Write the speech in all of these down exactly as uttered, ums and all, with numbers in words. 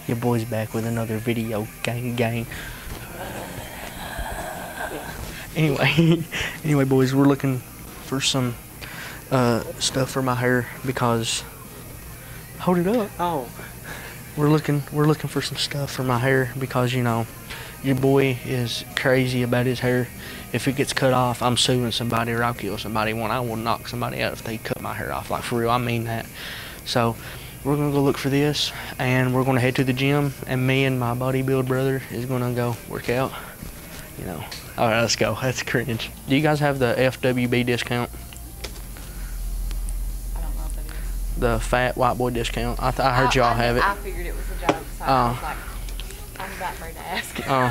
Your boy's back with another video, gang gang. Anyway, anyway boys, we're looking for some uh, stuff for my hair because, hold it up. Oh. We're looking, we're looking for some stuff for my hair because, you know, your boy is crazy about his hair. If it gets cut off, I'm suing somebody or I'll kill somebody. One, I will knock somebody out if they cut my hair off. Like, for real, I mean that. So, we're going to go look for this, and we're going to head to the gym, and me and my bodybuild brother is going to go work out. You know. All right, let's go. That's cringe. Do you guys have the F W B discount? I don't know if it is. The fat white boy discount? I, th I heard y'all have it. I figured it was a joke, so Oh. I was like, I'm about ready to ask. Oh.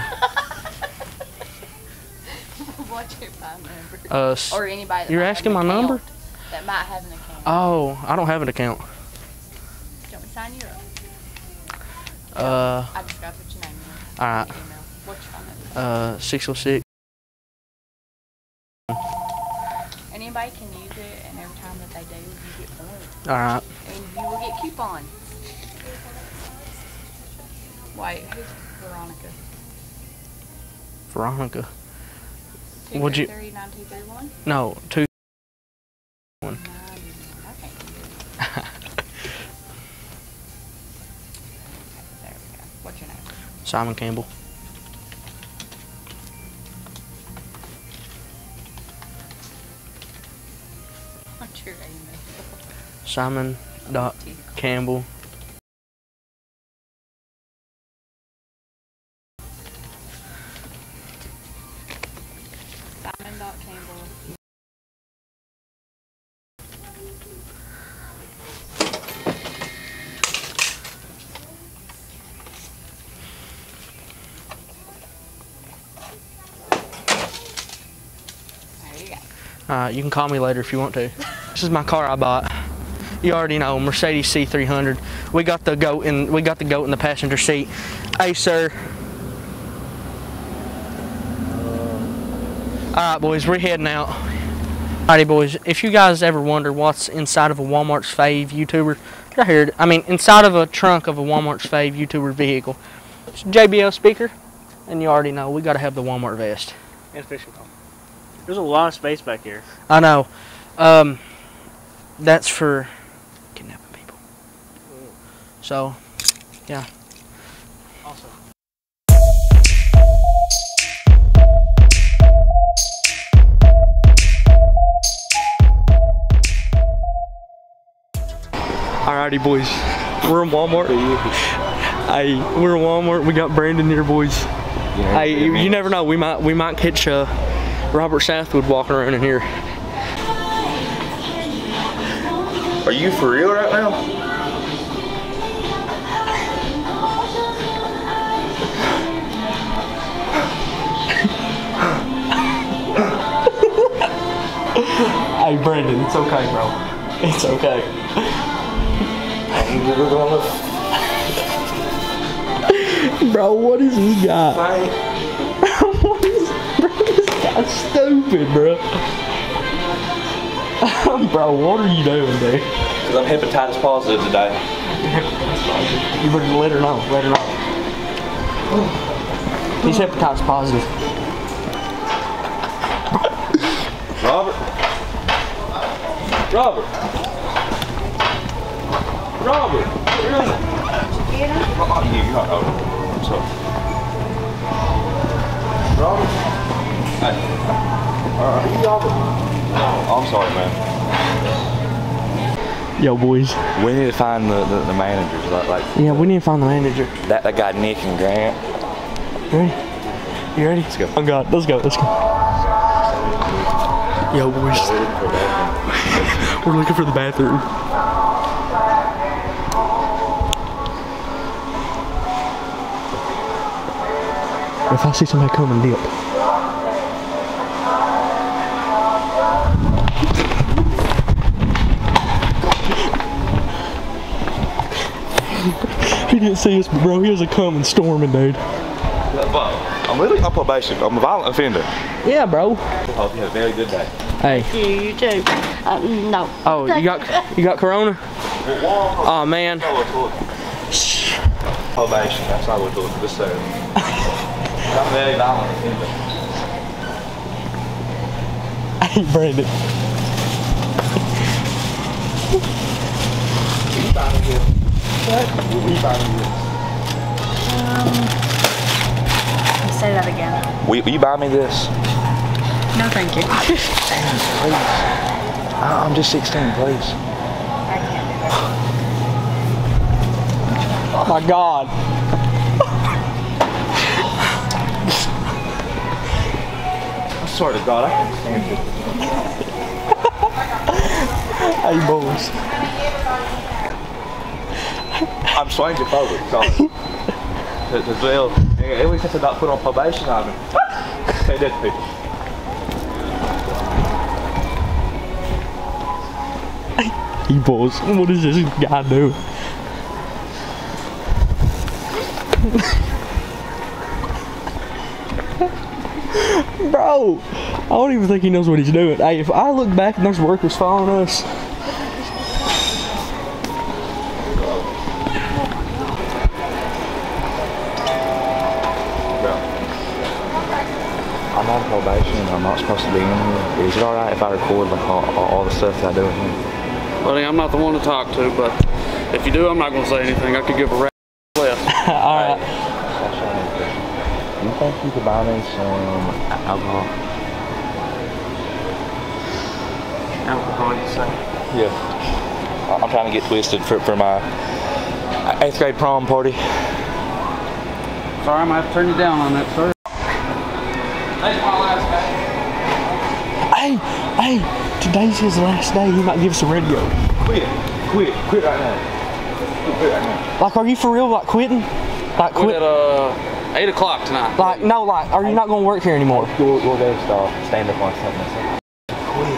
What's your phone number? Uh, or anybody that you're might asking have an my number? account that might have an account. Oh, I don't have an account. Do you want me to sign you up? Uh, I just got to put your name in. all right. Your email. What's your phone number? Uh, six oh six. Anybody can use it, and every time that they do, you get points. All right. And you will get coupons. Wait, who's Veronica? Veronica. two Would you- three three, nine two three one? No, two. One. Nine, I can't do it. There we go. What's your name? Simon Campbell. What's your email? Simon dot Campbell. Simon dot Campbell. There you go. Uh, you can call me later if you want to. This is my car I bought. You already know, Mercedes C three hundred. We got the goat in. We got the goat in the passenger seat. Hey, sir. All right, boys, we're heading out. Alrighty, boys. If you guys ever wonder what's inside of a Walmart's fave YouTuber, right here. I mean, inside of a trunk of a Walmart's fave YouTuber vehicle, it's a J B L speaker, and you already know we got to have the Walmart vest. And fishing pole. There's a lot of space back here. I know. Um, that's for kidnapping people. So, yeah. Awesome. Alrighty, boys. We're in Walmart. Hey, we're in Walmart. We got Brandon here, boys. Yeah, Hey, you never know. We might we might catch uh, Robert Southwood walking around in here. Are you for real right now? Hey, Brandon, it's okay, bro. It's okay. Bro, what is this guy? What is, bro, this guy's stupid, bro. Bro, what are you doing, dude? Because I'm hepatitis positive today. You better let her know. Let her know. He's hepatitis positive. Robert? Robert? Robert? What are you doing? Oh, you, you got oh, I'm sorry. Robert? Hey. Alright. You Robert? Oh, I'm sorry, man. Yo, boys. We need to find the, the, the managers. Like, like Yeah, we need to find the manager. that, that guy Nick and Grant. You ready? You ready? Let's go. Oh God, let's go, let's go. Yo, boys. We're looking for the bathroom. If I see somebody coming, dip. He didn't see us, bro. He was a coming storming, dude. I'm literally on probation. I'm a violent offender. Yeah, bro. Hope you had a very good day. Hey. You too. Uh, no. Oh, you got you got corona? Oh man. Probation, that's how we're doing this Saturday. I'm very violent. Hey, Brandon. You buy me this. What? You buy me this. Um, say that again. Will, will you buy me this? No, thank you. Damn, please. I, I'm just sixteen, please. I can't do that. Oh my God. I swear to God, I can't stand it. Hey, boys. I'm swinging forward, sorry. the, the jail, at least since I got put on probation, I've been. Say that to people. Hey, boys. What is this guy doing? Bro, I don't even think he knows what he's doing. Hey, if I look back and there's workers following us. I'm on probation and I'm not supposed to be in here. Is it alright if I record like all, all, all the stuff that I do in here? Buddy, I'm not the one to talk to, but if you do, I'm not going to say anything. I could give a rat left. Alright. Do you think you could buy me some alcohol? Alcohol, you say? Yeah. I'm trying to get twisted for, for my eighth grade prom party. Sorry, I'm going to have to turn you down on that, sir. That's my last day. Hey, hey, today's his last day. He might give us a radio. Quit. Quit. Quit right now. Quit right now. Like, are you for real? Like, quitting? Like, Quit quit? at uh, eight o'clock tonight. Like, no, like, are you not going to work here anymore? We'll, we'll go stop. Stand up on something. Quit.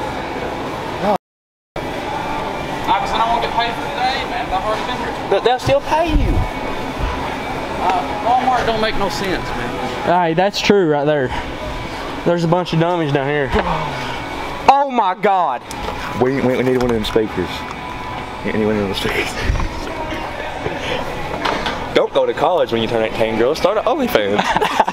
Because I don't want to get paid for today, man. I've already been here. But they'll still pay you. Uh, Walmart don't make no sense, man. Hey, that's true right there. There's a bunch of dummies down here. Oh my God. We, we, we need one of them speakers. We need one of them speakers. Don't go to college when you turn eighteen, girls. Start an OnlyFans.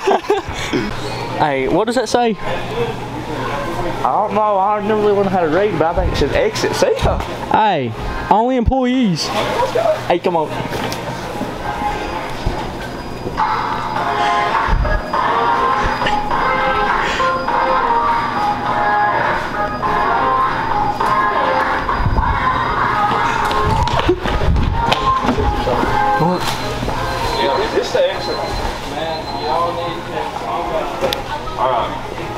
Hey, what does that say? I don't know. I never really learned how to read, but I think it says exit. See? Hey, only employees. Hey, come on. What? Yeah, is this the exit? Man, y'all need to calm down. Alright.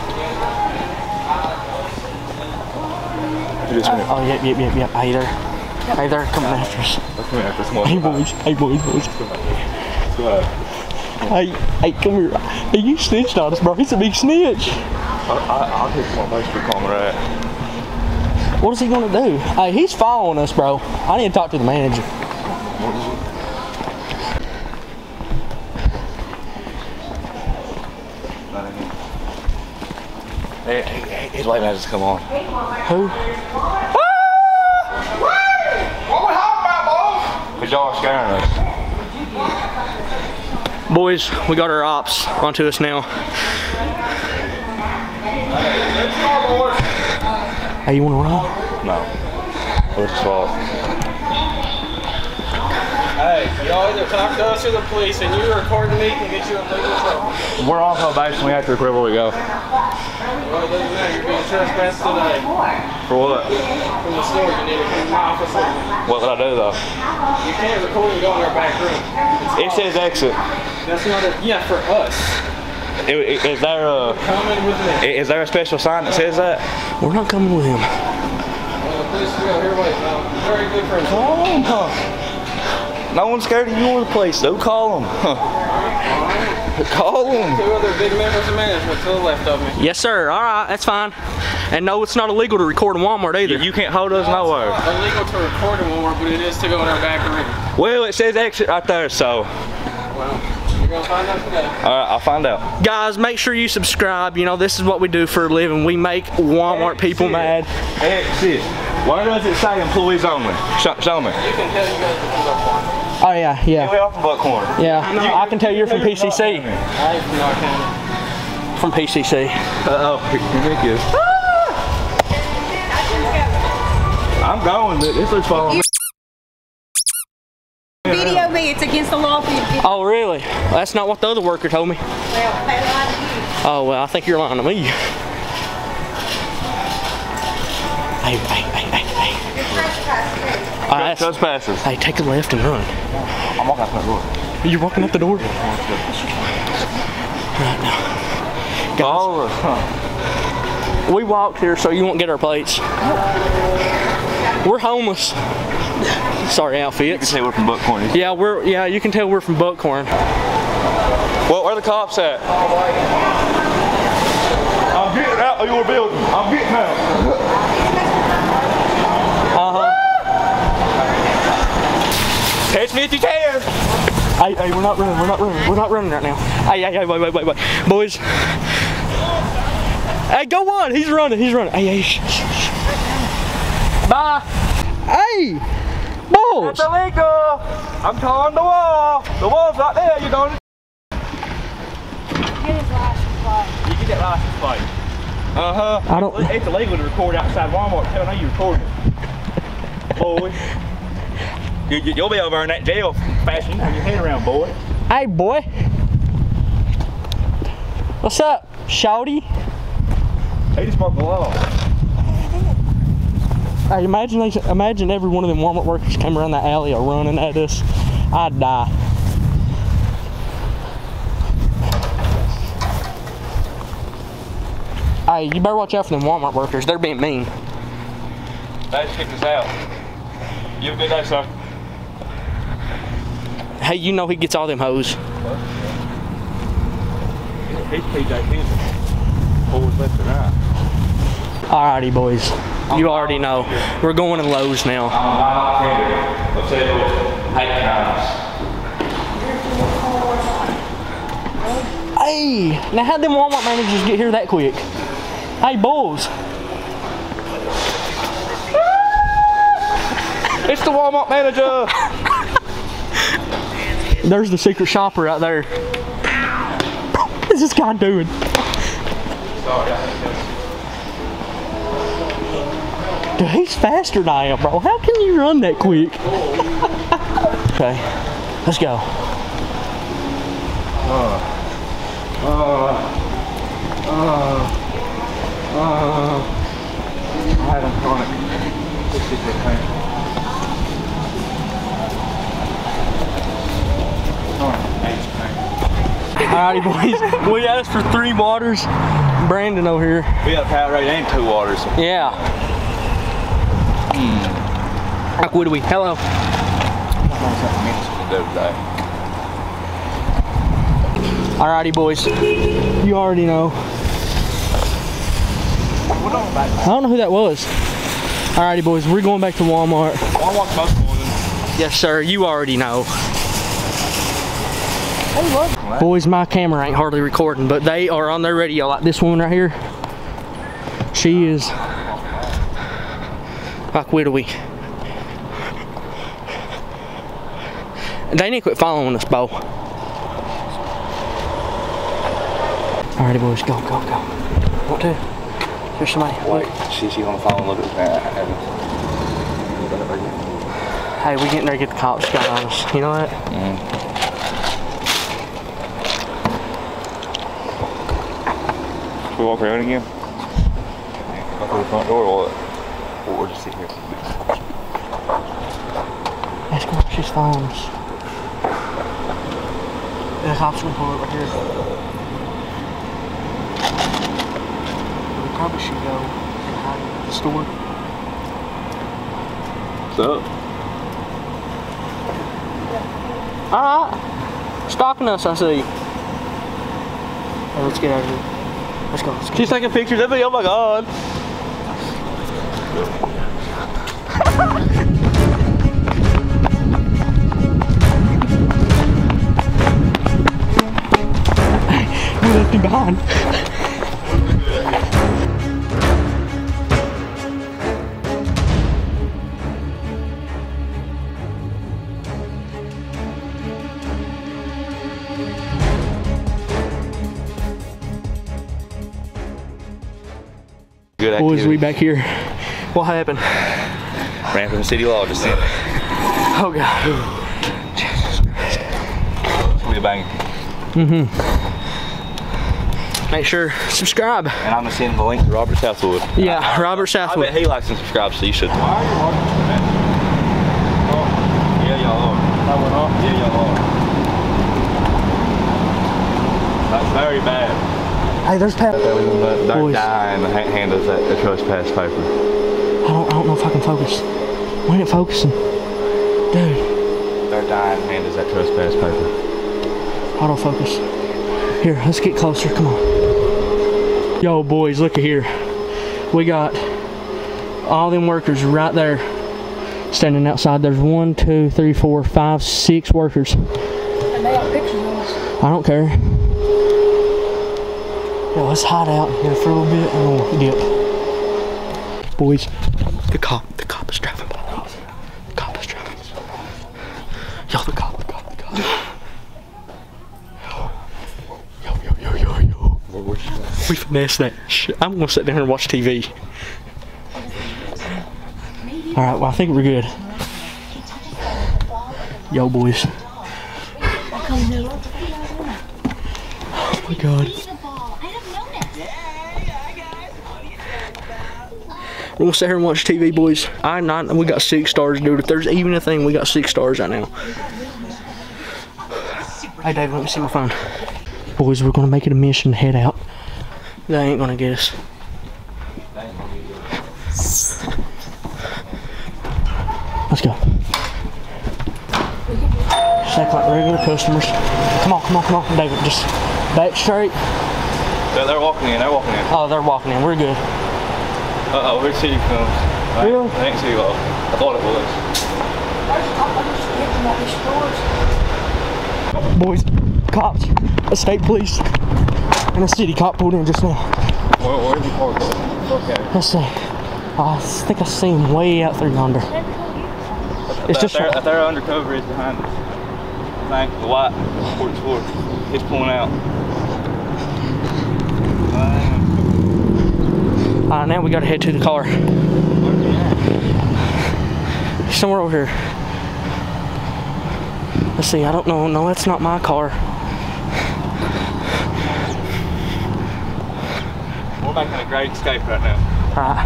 Do this minute. Oh, yep, yep, yep, yep. Hey there. Hey there, coming after us. Let's come after this one. Hey, boys. Hey, boys, boys. Go ahead. Hey, hey, come here. Hey, you snitched on us, bro. He's a big snitch. I, I, I'll take some on Facebook on right. What is he gonna do? Hey, he's following us, bro. I need to talk to the manager. What is it? Hey, hey, hey, his white man just come on. Who? What we talking about, boys? Cause y'all are scaring us. Boys, we got our ops onto us now. Hey, you wanna run? No. What's his fault? Hey, y'all either talk to us or the police, and you recording me can get you in legal trouble. We're on probation. We have to record where we go. Well, it doesn't matter. You're being trespassed today. For what? From the store, you need to come to my office. What did I do though? You can't record and go in our back room. It says exit. That's not a, yeah, for us. Is, is there a Coming with me. is there a special sign that says that? We're not coming with him. Well, the police will go here, wait, now. Very good friends. Call them. Huh? No one's scared of you or the police. So call them. Huh? Call them. Two other big members of management to the left of me. Yes, sir. All right, that's fine. And no, it's not illegal to record in Walmart either. You can't hold us nowhere. It's not illegal to record in Walmart, but it is to go in our back room. Well, it says exit right there, so. Well, you're going to find out today. All right, I'll find out. Guys, make sure you subscribe. You know, this is what we do for a living. We make Walmart people mad. Exit. Where does it say employees only? Show, show me. You can tell you guys what comes up for. Oh yeah, Yeah, yeah, we are from Buckhorn. yeah. I can tell you're from P C C. From P C C. Uh oh, thank you. I'm going. This looks following me. Video me, it's against the law for you to get. Oh really? Well, that's not what the other worker told me. Well, they lied to you. Oh well, I think you're lying to me. Hey, hey, hey, hey, hey. You're trespassing. All right, Trespasses. hey, take a left and run. I'm walking out the door. You're walking up the door? Right now. All of us, huh? We walked here so you won't get our plates. We're homeless. Sorry, You can outfits. say we're from Buckhorn. Yeah, we're yeah. You can tell we're from Buckhorn. Well, where are the cops at? I'm getting out of your building. I'm getting out. Uh huh. Catch me if you can. Hey, hey, we're not running. We're not running. We're not running right now. Hey, hey, hey, wait, wait, wait, wait, boys. Hey, go on. He's running. He's running. Hey, hey, shh, shh, shh. Bye. Hey, boys. It's illegal. I'm towing the wall. The wall's right there. You're going to. Get his license plate. You get that license plate. Uh huh. I don't- It's illegal to record outside Walmart. Tell me you're recording. Boy. You, you, you'll be over in that jail fashion. Turn your head around, boy. Hey, boy. What's up, shawty? He just broke the law. Hey, imagine they, imagine every one of them Walmart workers came around that alley or running at us. I'd die. Hey, you better watch out for them Walmart workers. They're being mean. Let's check this out. You have a good day, sir. Hey, you know he gets all them hoes. He's P J Henson. Forward, left, and right. Alrighty, boys. You already know. We're going to Lowe's now. Let's say hate crimes. Hey, now how'd them Walmart managers get here that quick? Hey, boys. It's the Walmart manager. There's the secret shopper out there. What is this guy doing? Sorry, Dude, he's faster than I am, bro. How can you run that quick? Okay, let's go. Uh, uh, uh, I had a chronic fifty-six pain. Alrighty, boys. We asked for three waters. Brandon over here. We got Powerade and two waters. Yeah. Mm. Like, what do we? Hello. Alrighty, boys. You already know. I don't know who that was. Alrighty, boys. We're going back to Walmart. Walmart's most morning. Yes, sir. You already know. Boys, my camera ain't hardly recording, but they are on their radio, like this woman right here. She is like, where do we? They need to quit following us, Bo. Alrighty, boys, go, go, go. What to? There's somebody. Wait, she, she gonna follow and look at that. Hey, we getting there to get the cops got on us. You know that? Mm. We walk around again? Go through the front door or what? Or we'll just sit here. Ask her why she's following us. The cops will pull it right here. We probably should go and hide at the store. What's up? Alright. Stalking us, I see. Hey, let's get out of here. Let's go, let's go. She's taking pictures of me, oh my god. We left him behind. Good activity. Boys, we back here. What happened? Ran from the city law just then. Oh God. We bang. Mm-hmm. Make sure subscribe. And I'm gonna send the link to Robert Southwood. Yeah, I, I, Robert I Southwood. bet he likes and subscribes, so you should. Why are you watching that? Oh, yeah, y'all are. That went off? Yeah, y'all are. That's very bad. Hey, there's Pat. They're Boys. dying to hand us that the trespass paper. I don't, I don't know if I can focus. We ain't focusing. Dude. They're dying to hand us that trespass paper. Autofocus. Here, let's get closer. Come on. Yo, boys, look at here. We got all them workers right there standing outside. There's one, two, three, four, five, six workers. And they got pictures of us. I don't care. Yo, let's hide out here for a little bit and we'll dip. Boys, the cop, the cop is driving by us. The cop is driving. Yo, the cop, the cop, the cop. Yo, yo, yo, yo, yo. We finessed that shit. I'm gonna sit down and watch T V. Alright, well, I think we're good. Yo, boys. Oh my God. We're gonna sit here and watch T V, boys. I not we got six stars, dude. If there's even a thing, we got six stars right now. Hey, Dave, let me see my phone. Boys, we're gonna make it a mission to head out. They ain't gonna get us. Let's go. Just act like regular customers. Come on, come on, come on, David. Just back straight. They're, they're walking in. They're walking in. Oh, they're walking in. We're good. Uh oh, here's city comes. Right? Really? It ain't city law. I thought it was. Boys, cops, a state police, and a city cop pulled in just now. Where, where's the car going? Okay. Let's see. I think I see him way out there yonder. It's That just there, that there undercover is behind us. Thank the white Ford Explorer. It's pulling out. Alright, now we gotta head to the car. Somewhere over here. Let's see, I don't know. No, that's not my car. We're making a great escape right now. Alright.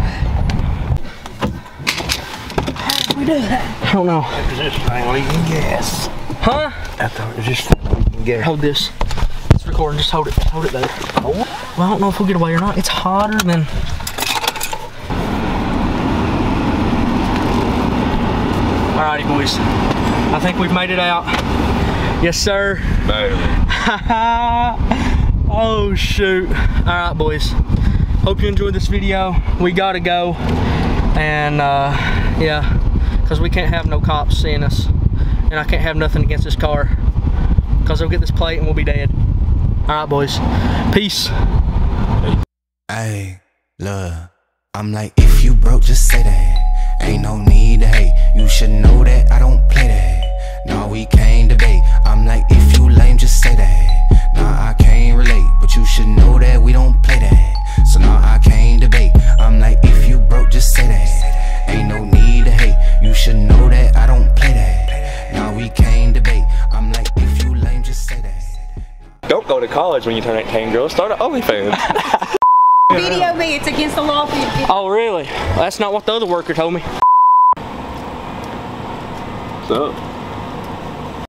How did we do that? I don't know. Is this thing leaking gas? Huh? I thought, is this thing leaking gas? Hold this. It's recording. Just hold it. Hold it there. Well, I don't know if we'll get away or not. It's hotter than... Alrighty, boys. I think we've made it out. Yes, sir. Barely. Oh, shoot. Alright, boys. Hope you enjoyed this video. We gotta go. And, uh, yeah. Because we can't have no cops seeing us. And I can't have nothing against this car. Because they'll get this plate and we'll be dead. Alright, boys. Peace. Hey, look, I'm like, if you broke, just say that. Ain't no need to hate. You should know that I don't play that. No, we can't debate. I'm like, if you lame, just say that. Nah, I can't relate, but you should know that we don't play that. So nah, I can't debate. I'm like, if you broke, just say that. Ain't no need to hate. You should know that I don't play that. Nah, we can't debate. I'm like, if you lame, just say that. Don't go to college when you turn eighteen, girls. Start an OnlyFans. Video me, it's against the law for you to get. Oh, really? Well, that's not what the other worker told me. What's up?